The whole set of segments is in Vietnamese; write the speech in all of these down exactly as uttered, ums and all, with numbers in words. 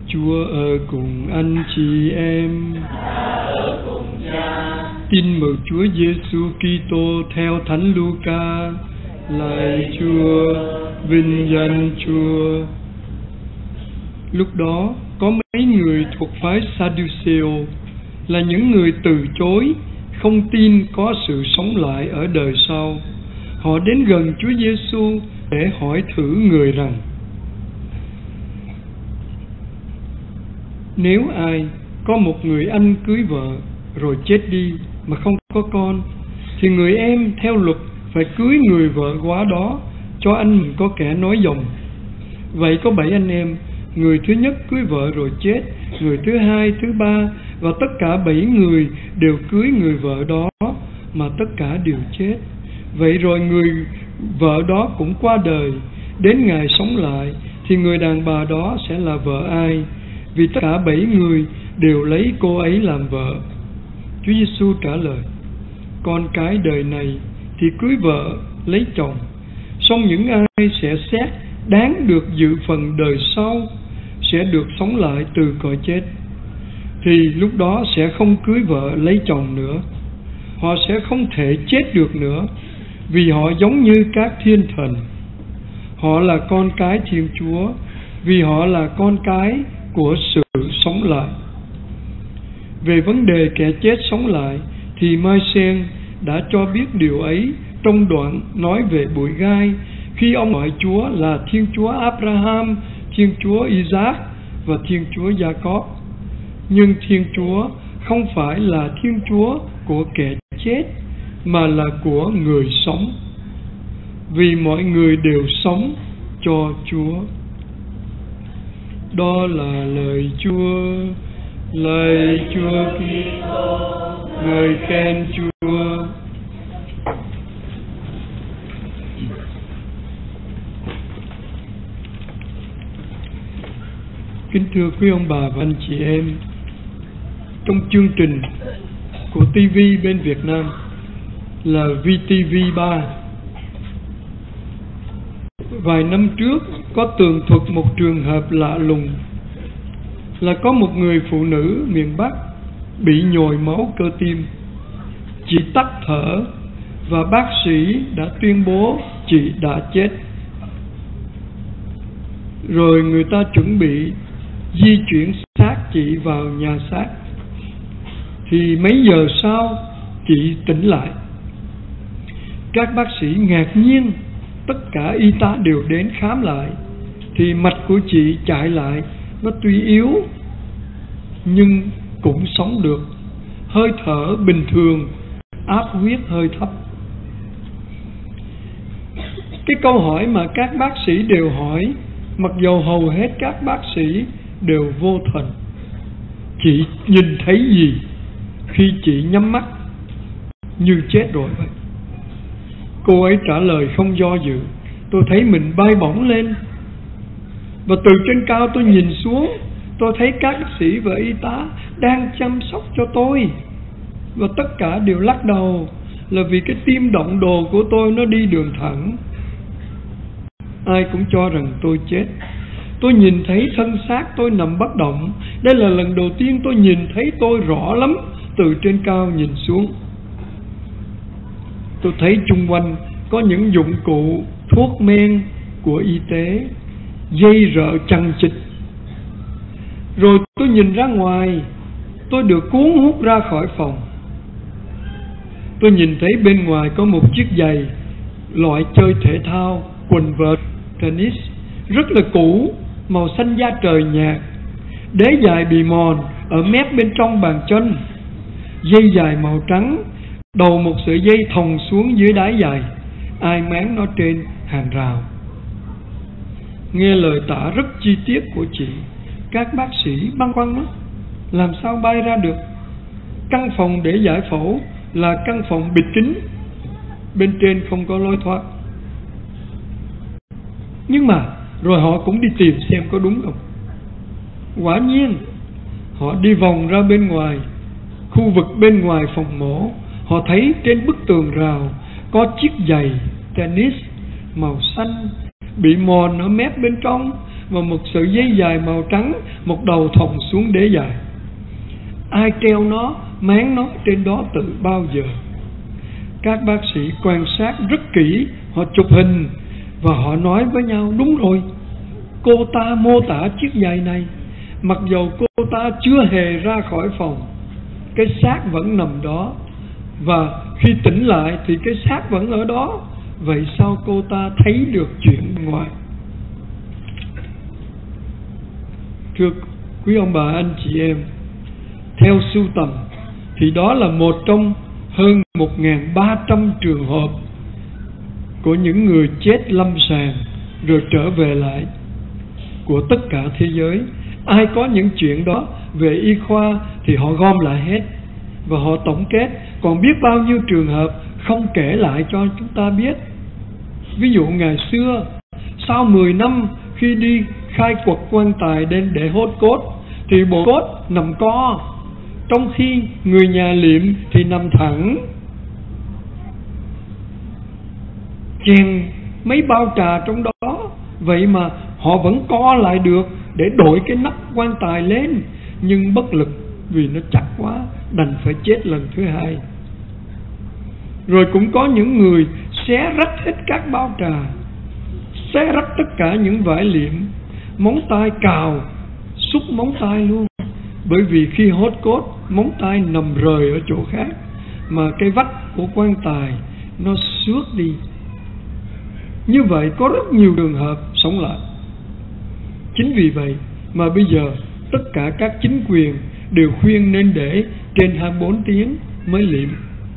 Chúa ở cùng anh chị em. Tin mừng Chúa Giêsu Kitô theo Thánh Luca. Lạy Chúa, vinh danh Chúa. Lúc đó có mấy người thuộc phái Sadduceo, là những người từ chối, không tin có sự sống lại ở đời sau. Họ đến gần Chúa Giêsu để hỏi thử người rằng: nếu ai có một người anh cưới vợ rồi chết đi mà không có con, thì người em theo luật phải cưới người vợ quá đó cho anh mình có kẻ nói dòng. Vậy có bảy anh em, người thứ nhất cưới vợ rồi chết, người thứ hai, thứ ba, và tất cả bảy người đều cưới người vợ đó, mà tất cả đều chết. Vậy rồi người vợ đó cũng qua đời. Đến ngày sống lại thì người đàn bà đó sẽ là vợ ai? Vì tất cả bảy người đều lấy cô ấy làm vợ. Chúa Giêsu trả lời: con cái đời này thì cưới vợ lấy chồng, song những ai sẽ xét đáng được dự phần đời sau sẽ được sống lại từ cõi chết, thì lúc đó sẽ không cưới vợ lấy chồng nữa. Họ sẽ không thể chết được nữa, vì họ giống như các thiên thần. Họ là con cái Thiên Chúa, vì họ là con cái của sự sống lại. Về vấn đề kẻ chết sống lại thì Mai-sen đã cho biết điều ấy trong đoạn nói về bụi gai, khi ông gọi Chúa là Thiên Chúa Abraham, Thiên Chúa Isaac và Thiên Chúa Gia-cóp. Nhưng Thiên Chúa không phải là Thiên Chúa của kẻ chết, mà là của người sống, vì mọi người đều sống cho Chúa. Đó là lời Chúa. Lạy Chúa Kitô, người khen Chúa. Kính thưa quý ông bà và anh chị em, trong chương trình của ti vi bên Việt Nam là vê tê vê ba, vài năm trước có tường thuật một trường hợp lạ lùng, là có một người phụ nữ miền Bắc bị nhồi máu cơ tim. Chị tắc thở và bác sĩ đã tuyên bố chị đã chết. Rồi người ta chuẩn bị di chuyển xác chị vào nhà xác. Thì mấy giờ sau chị tỉnh lại. Các bác sĩ ngạc nhiên, tất cả y tá đều đến khám lại, thì mạch của chị chạy lại. Nó tuy yếu nhưng cũng sống được, hơi thở bình thường, áp huyết hơi thấp. Cái câu hỏi mà các bác sĩ đều hỏi, mặc dầu hầu hết các bác sĩ đều vô thần: chị nhìn thấy gì khi chị nhắm mắt như chết rồi vậy? Cô ấy trả lời không do dự: tôi thấy mình bay bổng lên, và từ trên cao tôi nhìn xuống, tôi thấy các bác sĩ và y tá đang chăm sóc cho tôi, và tất cả đều lắc đầu, là vì cái tim động đồ của tôi nó đi đường thẳng. Ai cũng cho rằng tôi chết. Tôi nhìn thấy thân xác tôi nằm bất động. Đây là lần đầu tiên tôi nhìn thấy tôi rõ lắm, từ trên cao nhìn xuống. Tôi thấy chung quanh có những dụng cụ, thuốc men của y tế, dây rợ chằng chịt. Rồi tôi nhìn ra ngoài, tôi được cuốn hút ra khỏi phòng. Tôi nhìn thấy bên ngoài có một chiếc giày loại chơi thể thao, quần vợt, tennis, rất là cũ, màu xanh da trời nhạt, đế dài bì mòn ở mép bên trong bàn chân, dây dài màu trắng, đầu một sợi dây thòng xuống dưới đáy giày, ai máng nó trên hàng rào. Nghe lời tả rất chi tiết của chị, các bác sĩ băn khoăn lắm, làm sao bay ra được. Căn phòng để giải phẫu là căn phòng bịt kín, bên trên không có lối thoát. Nhưng mà rồi họ cũng đi tìm xem có đúng không. Quả nhiên họ đi vòng ra bên ngoài, khu vực bên ngoài phòng mổ. Họ thấy trên bức tường rào có chiếc giày tennis màu xanh bị mòn ở mép bên trong, và một sợi dây dài màu trắng, một đầu thòng xuống đế dài. Ai treo nó, máng nó trên đó từ bao giờ? Các bác sĩ quan sát rất kỹ, họ chụp hình và họ nói với nhau, đúng rồi, cô ta mô tả chiếc giày này. Mặc dầu cô ta chưa hề ra khỏi phòng, cái xác vẫn nằm đó, và khi tỉnh lại thì cái xác vẫn ở đó. Vậy sao cô ta thấy được chuyện ngoài? Thưa quý ông bà, anh chị em, theo sưu tầm thì đó là một trong hơn một nghìn ba trăm trường hợp của những người chết lâm sàng rồi trở về lại của tất cả thế giới. Ai có những chuyện đó về y khoa thì họ gom lại hết và họ tổng kết. Còn biết bao nhiêu trường hợp không kể lại cho chúng ta biết. Ví dụ ngày xưa, sau mười năm khi đi khai quật quan tài đến để hốt cốt thì bộ cốt nằm co, trong khi người nhà liệm thì nằm thẳng. Chèn mấy bao trà trong đó, vậy mà họ vẫn co lại được để đổi cái nắp quan tài lên, nhưng bất lực vì nó chắc quá, đành phải chết lần thứ hai. Rồi cũng có những người xé rách hết các bao trà, xé rách tất cả những vải liệm, móng tay cào, xúc móng tay luôn. Bởi vì khi hốt cốt, móng tay nằm rời ở chỗ khác, mà cái vách của quan tài nó xước đi. Như vậy có rất nhiều trường hợp sống lại. Chính vì vậy mà bây giờ tất cả các chính quyền đều khuyên nên để trên hai mươi bốn tiếng mới liệm.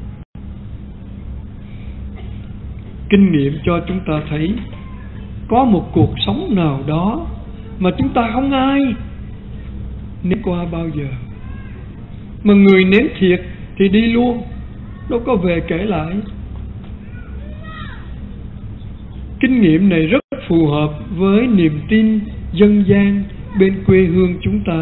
Kinh nghiệm cho chúng ta thấy có một cuộc sống nào đó mà chúng ta không ai nếm qua bao giờ, mà người nếm thiệt thì đi luôn, đâu có về kể lại. Kinh nghiệm này rất phù hợp với niềm tin dân gian bên quê hương chúng ta,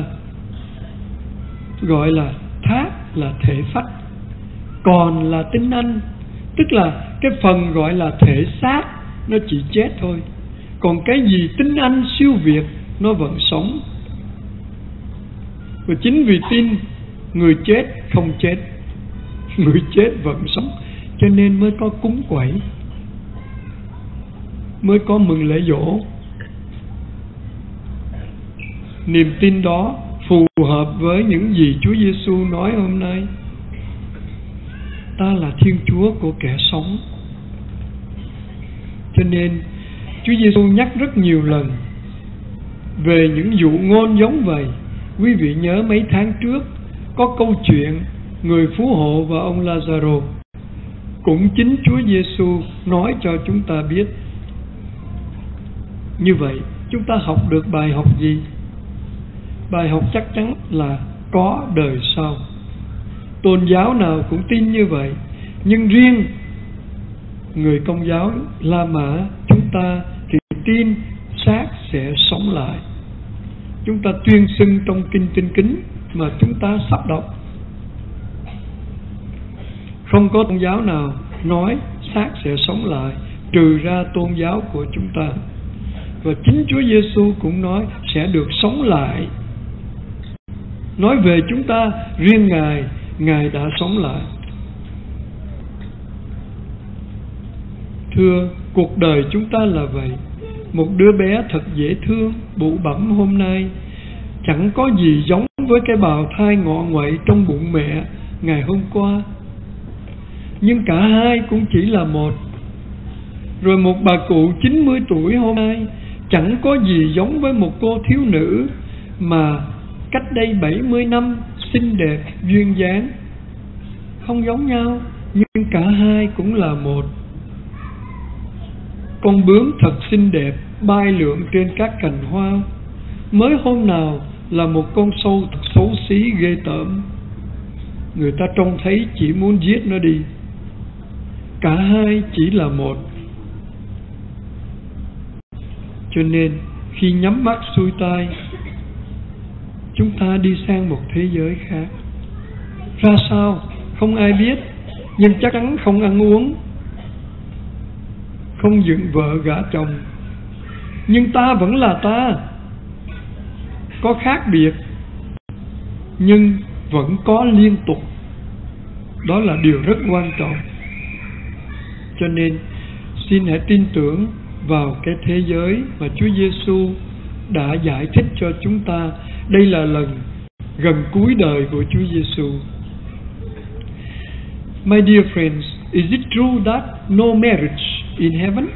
gọi là thác là thể phách, còn là tinh anh. Tức là cái phần gọi là thể xác nó chỉ chết thôi, còn cái gì tinh anh siêu việt nó vẫn sống. Và chính vì tin người chết không chết, người chết vẫn sống, cho nên mới có cúng quẩy, mới có mừng lễ giỗ. Niềm tin đó phù hợp với những gì Chúa Giêsu nói hôm nay. Ta là Thiên Chúa của kẻ sống. Cho nên Chúa Giêsu nhắc rất nhiều lần về những dụ ngôn giống vậy. Quý vị nhớ mấy tháng trước có câu chuyện người phú hộ và ông Lazaro, cũng chính Chúa Giêsu nói cho chúng ta biết. Như vậy chúng ta học được bài học gì? Bài học chắc chắn là có đời sau. Tôn giáo nào cũng tin như vậy, nhưng riêng người Công giáo La Mã chúng ta thì tin xác sẽ sống lại. Chúng ta tuyên xưng trong kinh Tinh Kính mà chúng ta sắp đọc. Không có tôn giáo nào nói xác sẽ sống lại trừ ra tôn giáo của chúng ta. Và chính Chúa Giêsu cũng nói sẽ được sống lại. Nói về chúng ta, riêng Ngài, Ngài đã sống lại. Thưa, cuộc đời chúng ta là vậy. Một đứa bé thật dễ thương, bụ bẫm hôm nay, chẳng có gì giống với cái bào thai ngọ nguậy trong bụng mẹ ngày hôm qua. Nhưng cả hai cũng chỉ là một. Rồi một bà cụ chín mươi tuổi hôm nay chẳng có gì giống với một cô thiếu nữ mà cách đây bảy mươi năm xinh đẹp duyên dáng. Không giống nhau, nhưng cả hai cũng là một. Con bướm thật xinh đẹp bay lượn trên các cành hoa, mới hôm nào là một con sâu thật xấu xí ghê tởm. Người ta trông thấy chỉ muốn giết nó đi. Cả hai chỉ là một. Cho nên khi nhắm mắt xuôi tai, chúng ta đi sang một thế giới khác. Ra sao không ai biết, nhưng chắc chắn không ăn uống, không dựng vợ gả chồng. Nhưng ta vẫn là ta, có khác biệt nhưng vẫn có liên tục. Đó là điều rất quan trọng. Cho nên xin hãy tin tưởng vào cái thế giới mà Chúa Giêsu đã giải thích cho chúng ta. Đây là lần gần cuối đời của Chúa Giêsu. My dear friends, is it true that no marriage in heaven?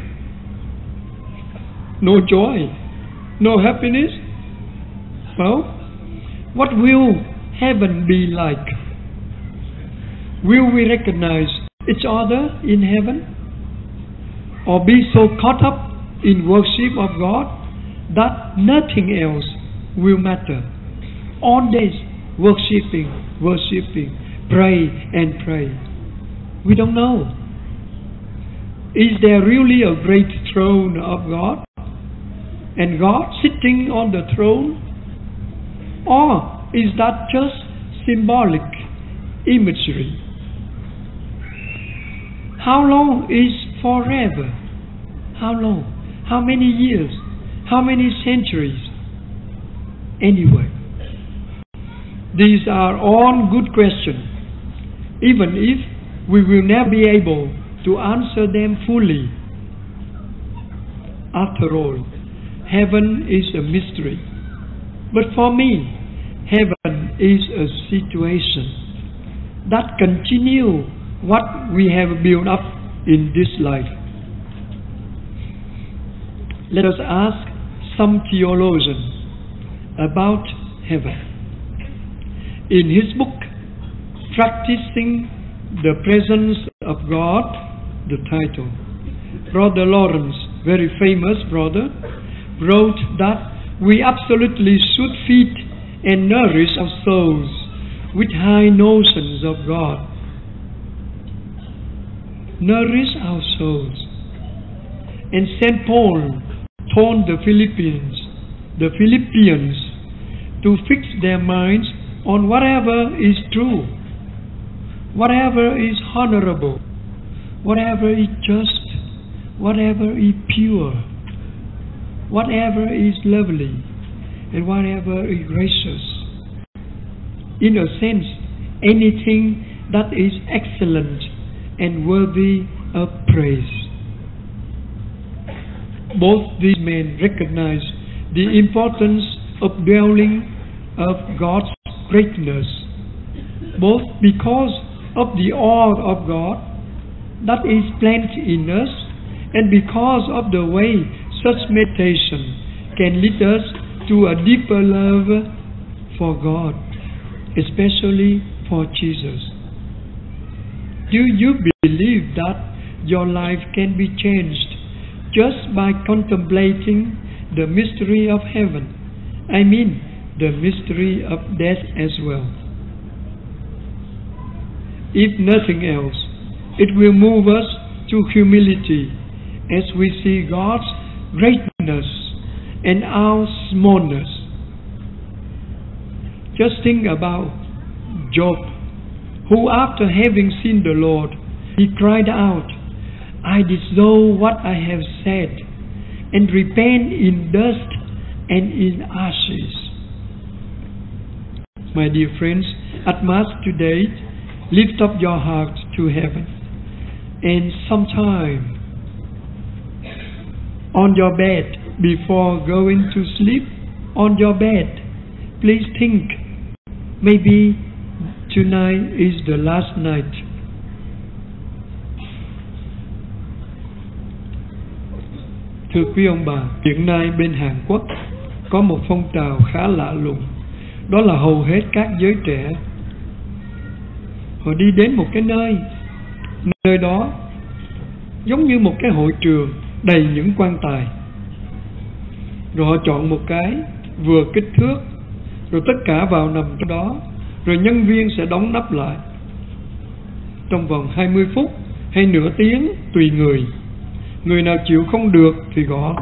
No joy, no happiness? Well, what will heaven be like? Will we recognize each other in heaven? Or be so caught up in worship of God that nothing else will matter? All days worshiping, worshiping, pray and pray. We don't know. Is there really a great throne of God? And God sitting on the throne? Or is that just symbolic imagery? How long is forever? How long? How many years? How many centuries? Anyway, these are all good questions, even if we will never be able to answer them fully. After all, heaven is a mystery. But for me, heaven is a situation that continues what we have built up in this life. Let us ask some theologians about heaven. In his book, Practicing the Presence of God, the title, Brother Lawrence, very famous brother, wrote that we absolutely should feed and nourish our souls with high notions of God. Nourish our souls. And Saint Paul told the Philippians, the Philippians to fix their minds on whatever is true, whatever is honorable, whatever is just, whatever is pure, whatever is lovely, and whatever is gracious. In a sense, anything that is excellent and worthy of praise. Both these men recognize the importance of dwelling of God's greatness, both because of the awe of God that is planted in us, and because of the way such meditation can lead us to a deeper love for God, especially for Jesus. Do you believe that your life can be changed just by contemplating the mystery of heaven? I mean, the mystery of death as well. If nothing else, it will move us to humility as we see God's greatness and our smallness. Just think about Job, who after having seen the Lord, he cried out, I disown what I have said, and repent in dust and in ashes. My dear friends, at Mass today, lift up your heart to heaven, and sometime on your bed, before going to sleep, on your bed, please think, maybe tonight is the last night. Thưa quý ông bà, hiện nay bên Hàn Quốc có một phong trào khá lạ lùng. Đó là hầu hết các giới trẻ họ đi đến một cái nơi, nơi đó giống như một cái hội trường đầy những quan tài. Rồi họ chọn một cái vừa kích thước, rồi tất cả vào nằm trong đó, rồi nhân viên sẽ đóng nắp lại trong vòng hai mươi phút hay nửa tiếng tùy người. Người nào chịu không được thì gõ.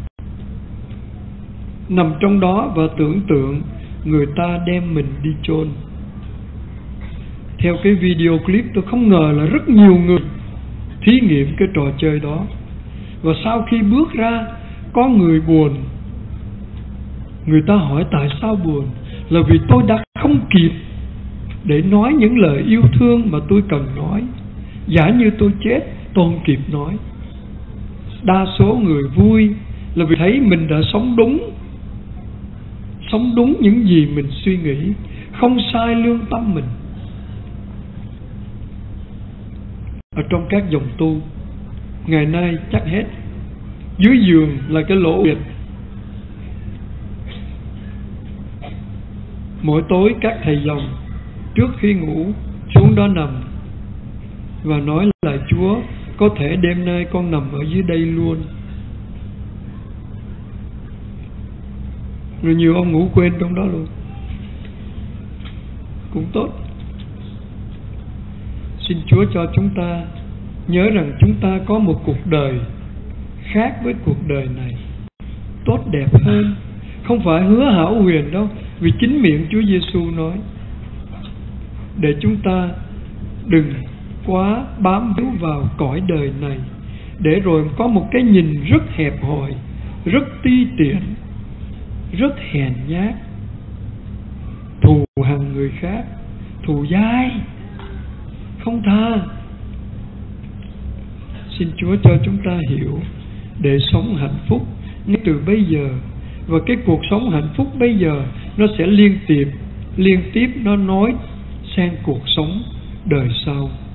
Nằm trong đó và tưởng tượng người ta đem mình đi chôn. Theo cái video clip, tôi không ngờ là rất nhiều người thí nghiệm cái trò chơi đó. Và sau khi bước ra, có người buồn, Người ta hỏi tại sao buồn, là vì tôi đã không kịp để nói những lời yêu thương mà tôi cần nói. Giả như tôi chết, tôi không kịp nói. Đa số người vui là vì thấy mình đã sống đúng, sống đúng những gì mình suy nghĩ, không sai lương tâm mình. Ở trong các dòng tu ngày nay chắc hết, dưới giường là cái lỗ huyệt. Mỗi tối các thầy dòng trước khi ngủ xuống đó nằm và nói lại Chúa, có thể đêm nay con nằm ở dưới đây luôn. Rồi nhiều ông ngủ quên trong đó luôn, cũng tốt. Xin Chúa cho chúng ta nhớ rằng chúng ta có một cuộc đời khác với cuộc đời này, tốt đẹp hơn. Không phải hứa hão huyền đâu, vì chính miệng Chúa Giêsu nói. Để chúng ta đừng quá bám víu vào cõi đời này, để rồi có một cái nhìn rất hẹp hòi, rất ti tiện, rất hèn nhát, thù hằn người khác, thù dai, không tha. Xin Chúa cho chúng ta hiểu để sống hạnh phúc ngay từ bây giờ. Và cái cuộc sống hạnh phúc bây giờ nó sẽ liên tiếp, liên tiếp nó nói sang cuộc sống đời sau.